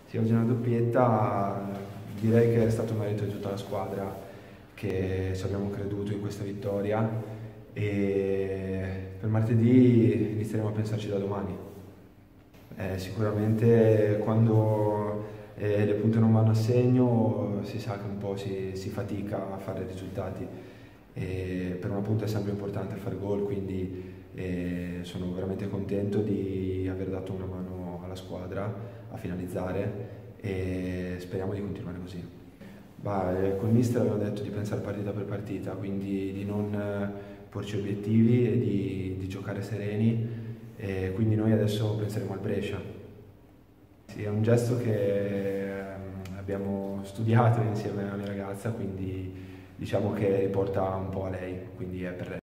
Sì, oggi è una doppietta, direi che è stato un merito di tutta la squadra che ci abbiamo creduto in questa vittoria e per martedì inizieremo a pensarci da domani. Sicuramente quando le punte non vanno a segno si sa che un po' si fatica a fare risultati e per una punta è sempre importante fare gol, quindi sono veramente contento di aver dato una mano alla squadra a finalizzare e speriamo di continuare così. Col mister abbiamo detto di pensare partita per partita, quindi di non porci obiettivi e di giocare sereni, e quindi noi adesso penseremo al Brescia. Sì, è un gesto che abbiamo studiato insieme alla mia ragazza, quindi diciamo che riporta un po' a lei, quindi è per lei.